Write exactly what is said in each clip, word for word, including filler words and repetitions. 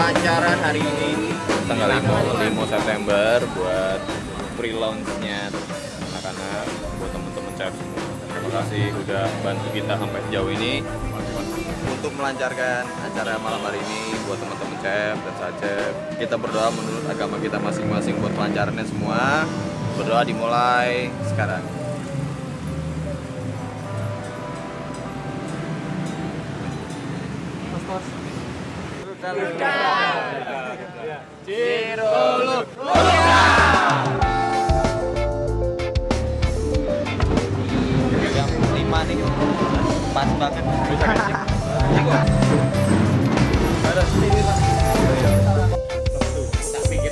pelancaran hari ini tanggal lima September buat pre-launch-nya anak-anak, buat teman-teman chef semua. Terima kasih udah bantu kita sampai sejauh ini untuk melancarkan acara malam hari ini buat teman-teman chef dan chef. Kita berdoa menurut agama kita masing-masing buat kelancarannya semua. Berdoa dimulai sekarang. Ciruluk Jam lima nih, pas banget. Ada sendiri Pak. Tak pikir.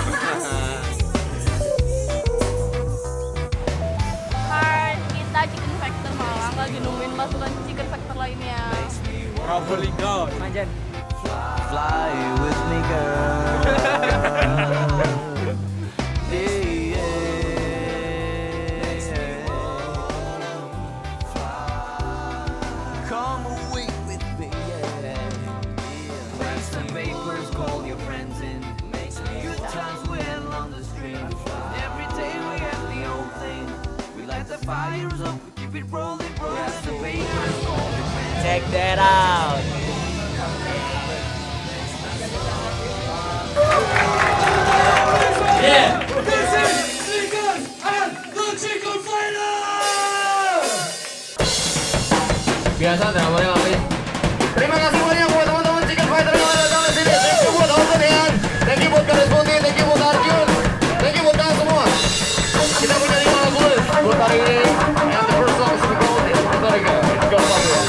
Hai, kita Chicken Factor Malang lagi nungguin pasukan Chicken Factor lainnya. Probolinggo, Manjan. Fly with me, girl. Yeah, yeah. Come away with me, yeah. Grab some papers, call your friends in. Good times win on the street. Every day we have the old thing. We light the fires up, we keep it rolling, rolling. Grab some papers, call your friends in. Check that out. Yeah. This is Chicken and the Chicken Fighter. Biasa dramanya ngapain? Terima kasih banyak buat teman-teman Chicken Fighter yang ada di sini. Thank you buat Alvin, thank you buat Garis Putih, thank you buat Arjun, thank you buat kalian semua. Kita punya lima lagu buat hari ini. And the first song is called Puerto Rico. It's go popular.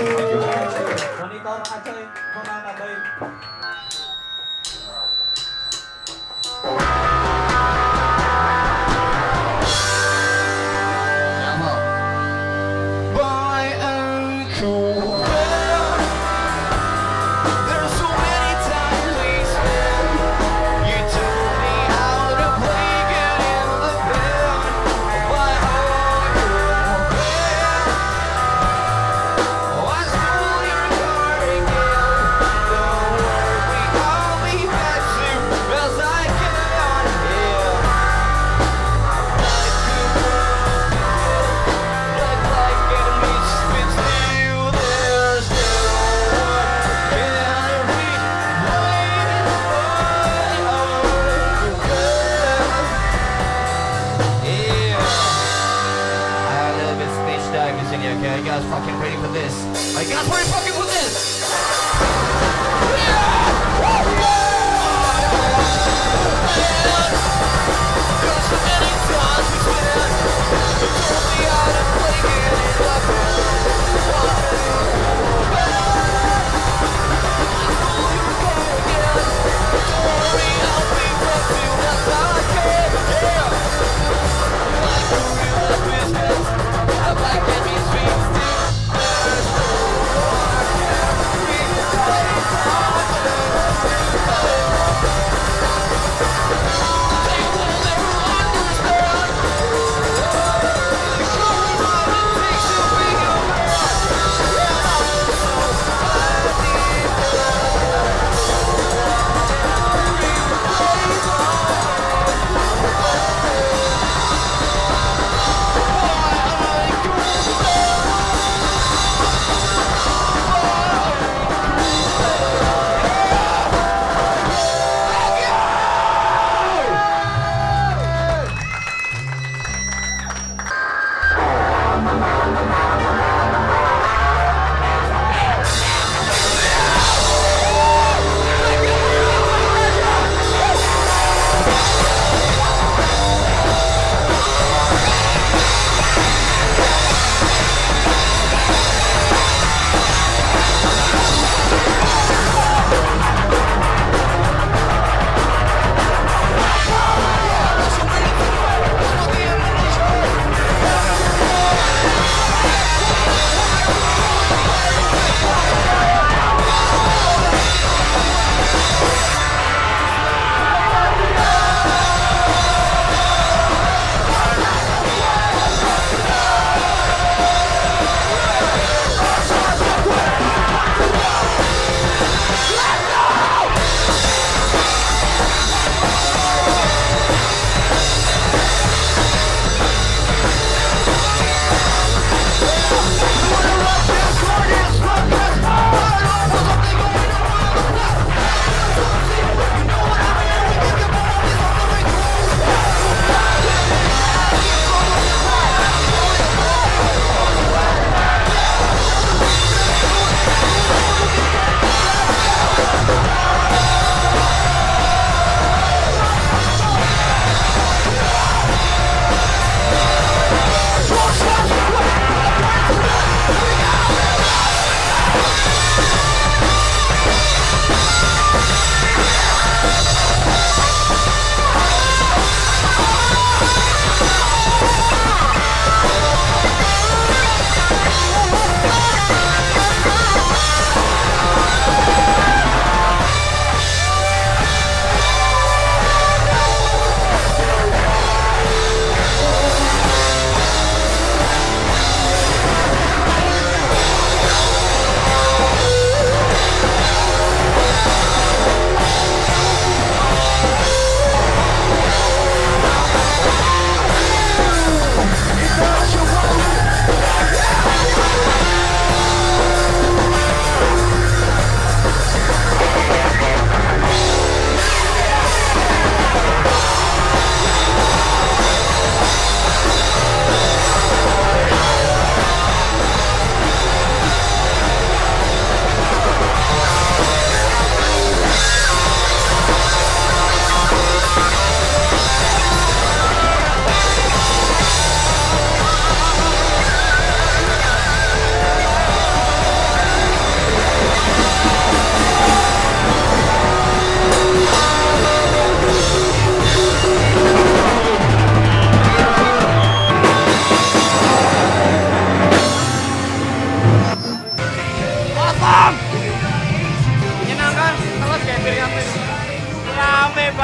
Monitor ka coy, muna ka boy. By and cool. There's so many times we spent. You told me how to play good in the band. By and cool. I stole your car again. Don't worry, I'll be back soon as I get out of here. Like like enemies fits you, there's no one can replace Yeah. I love it, speech divers in here, okay? You guys fucking ready for this? Are you guys ready fucking for this? Cause so many times we spent. You told me how to play good in the band. I stole your car again. Don't worry, I'll be back soon as I can. Yeah. Like a real business, I like any sweet thing. There's no one can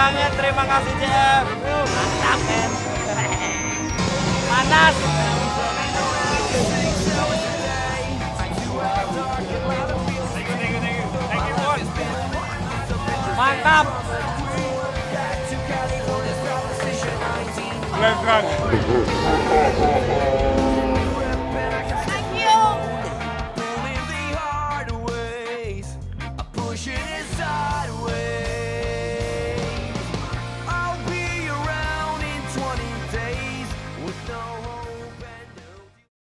banget, terima kasih C F. Mantap men. Panas. Mantap. Let's go.